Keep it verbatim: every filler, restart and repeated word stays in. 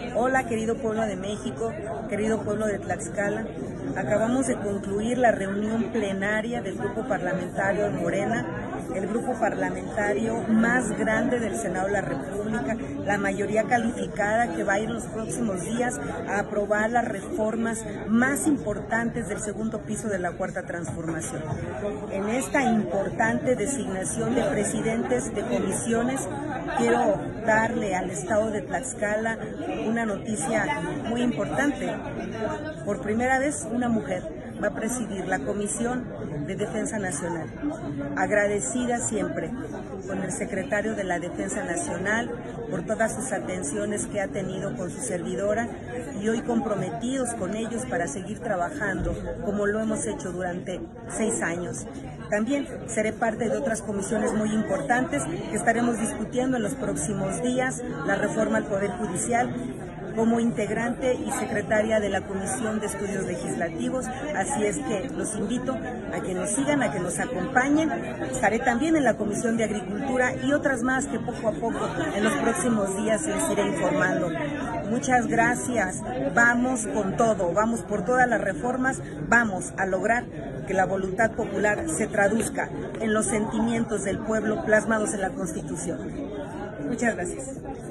Hola, querido pueblo de México, querido pueblo de Tlaxcala. Acabamos de concluir la reunión plenaria del Grupo Parlamentario de Morena, el grupo parlamentario más grande del Senado de la República, la mayoría calificada que va a ir los próximos días a aprobar las reformas más importantes del segundo piso de la Cuarta Transformación. En esta importante designación de presidentes de comisiones, quiero darle al Estado de Tlaxcala una noticia muy importante. Por primera vez, una mujer va a presidir la Comisión de Defensa Nacional. Agradecida siempre con el secretario de la Defensa Nacional por todas sus atenciones que ha tenido con su servidora y hoy comprometidos con ellos para seguir trabajando como lo hemos hecho durante seis años. También seré parte de otras comisiones muy importantes que estaremos discutiendo en los próximos días, la reforma al Poder Judicial, como integrante y secretaria de la Comisión de Estudios Legislativos, así es que los invito a que nos sigan, a que nos acompañen. Estaré también en la Comisión de Agricultura y otras más que poco a poco en los próximos días les iré informando. Muchas gracias, vamos con todo, vamos por todas las reformas, vamos a lograr que la voluntad popular se traduzca en los sentimientos del pueblo plasmados en la Constitución. Muchas gracias.